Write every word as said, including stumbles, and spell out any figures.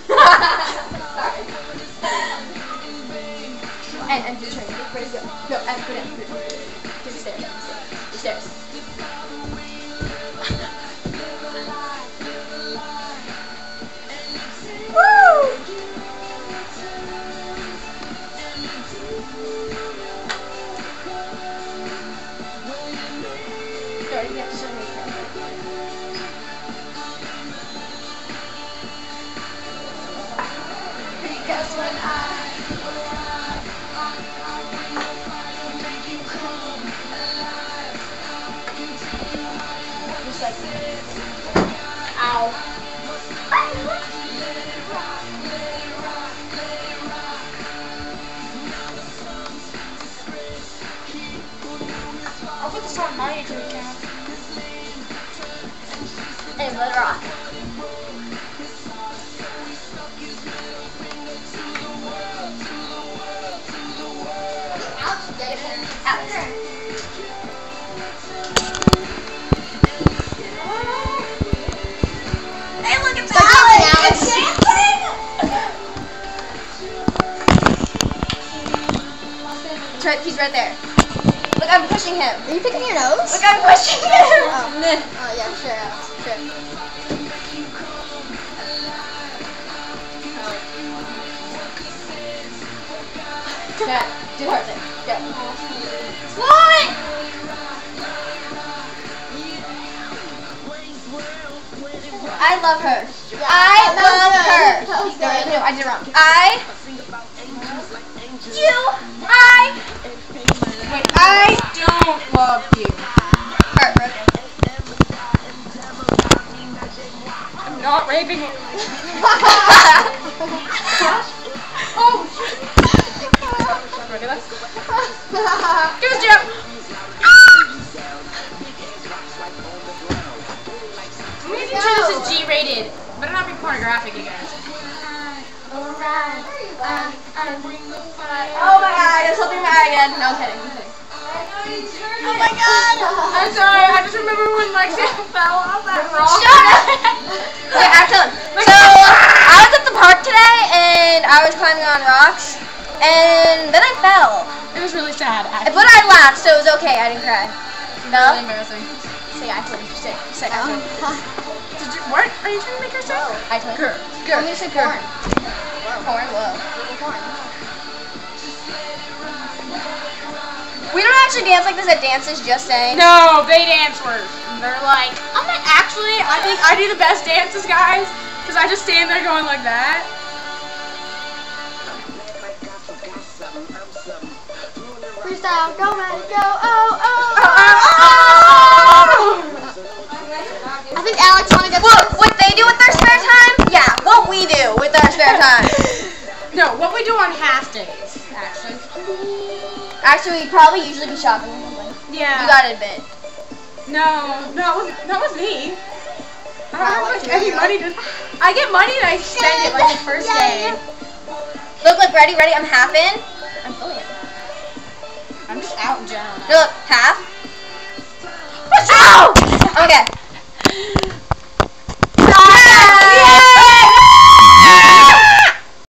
Sorry. And, and just trying to get ready to go. No, and put it, put it, put it. To the stairs, the stairs. Woo! Sorry, you have to show me that. Because when I just like ow. I'll put this on my YouTube account. And let it rock. Alex, get him. Alex. Hey, look at that! Alex! It's right, he's right there. Look, I'm pushing him. Are you picking your nose? Look, I'm pushing him. Oh, oh yeah, sure, Alex. Sure. Yeah, do the hard thing. Go. What? I love her. Yeah, I that was love good. her. That was No, good. no, I did it wrong. I. You. I. Wait, I don't love you. Alright, Brooke. I'm not raping you. Oh, shit. Ready, let's do this jump. I'm making sure this is G rated. Better not be pornographic, you guys. Alright. Um, um, oh my god, I got something in my eye again. No, I'm kidding, I'm kidding. Oh my god! I'm sorry, I just remember when Lexie fell off that rock. Shut up! Okay, I'm telling. So, I was at the park today, and I was climbing on rocks, and then I fell. It was really sad, actually. But I laughed, so it was okay, I didn't cry. No? Really embarrassing. Say actually, say, say actually. Did you, what? Are you trying to make her say? Actually. Grr. I'm gonna say porn. Porn, whoa. We don't actually dance like this at dances, just saying. No, they dance worse. They're like, I'm not actually, I think I do the best dances, guys, because I just stand there going like that. Freestyle, go man, go, oh, oh, Oh, oh, oh. I think Alex wanna get What, what they do with their spare time? Yeah, what we do with our spare time. No, what we do on half days, actually. Actually, we'd probably usually be shopping or something. Yeah. You gotta admit. No, no, that was me. I don't have like Oh, any yeah. money to. I get money and I spend it like the first Yeah, day. yeah. Look, look, ready, ready? I'm half in. I'm fully in. I'm just out in general. No, look, half. Ow! Okay. Yeah!